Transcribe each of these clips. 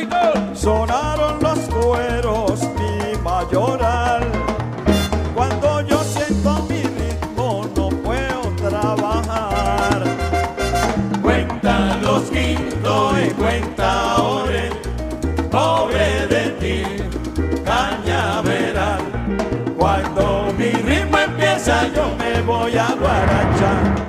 Sonaron los cueros, mi mayoral. Cuando yo siento mi ritmo no puedo trabajar. Cuenta los quintos y cuenta ore, pobre de ti, cañaveral. Cuando mi ritmo empieza yo me voy a guarachar.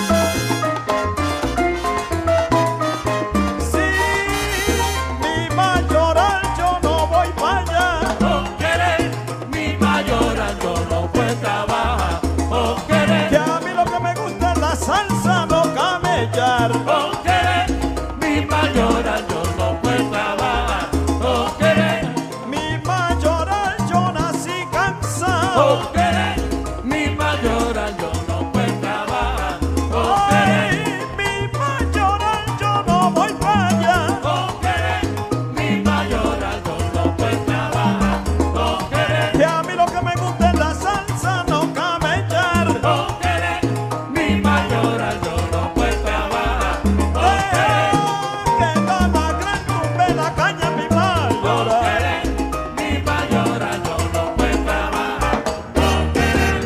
Salsa no camellar. Con querer mi mayoral yo no puedo trabajar. Con querer mi mayoral yo nací cansado. Con querer mi mayoral yo no puedo trabajar. Con querer mi mayoral yo no voy para allá. Con querer mi mayoral yo no puedo trabajar. Con querer que a mí lo que me gusta es la salsa no camellar. Con querer mi mayoral yo no puedo trabajar. Que gana gran cumbe la caña mi mayoral. Con querer mi mayoral yo no puedo trabajar. Con querer.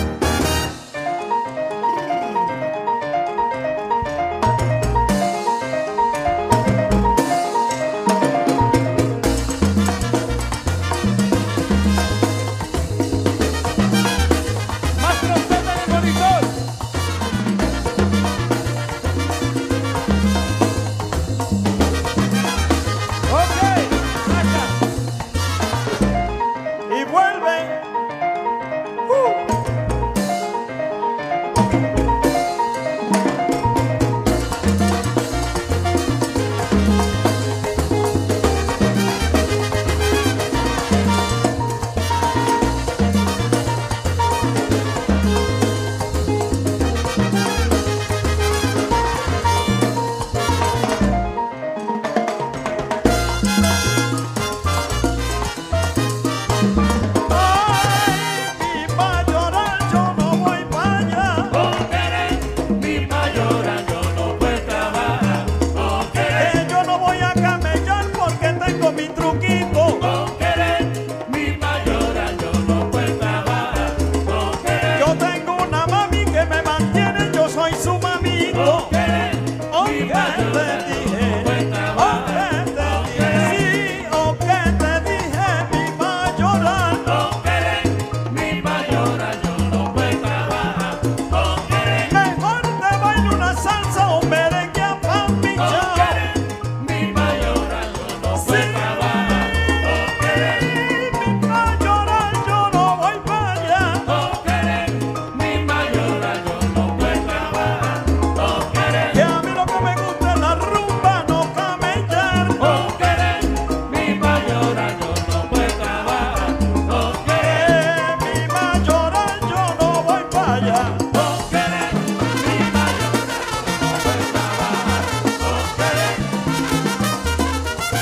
Más trompeta en el monitor. Y vuelve.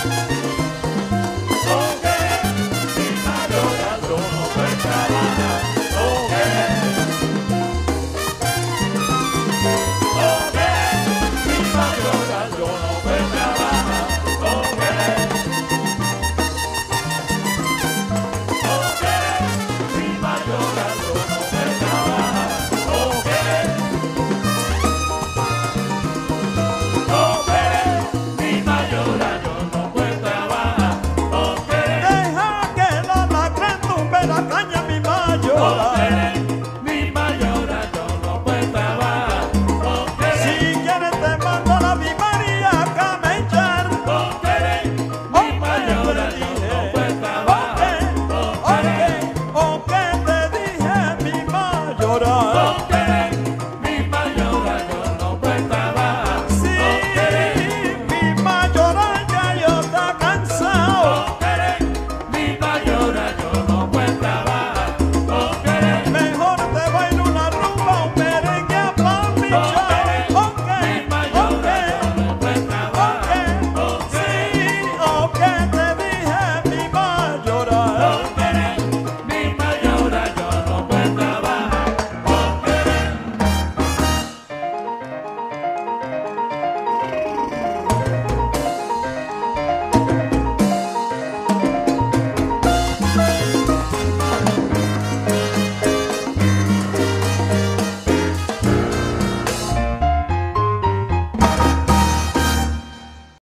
Trabajar.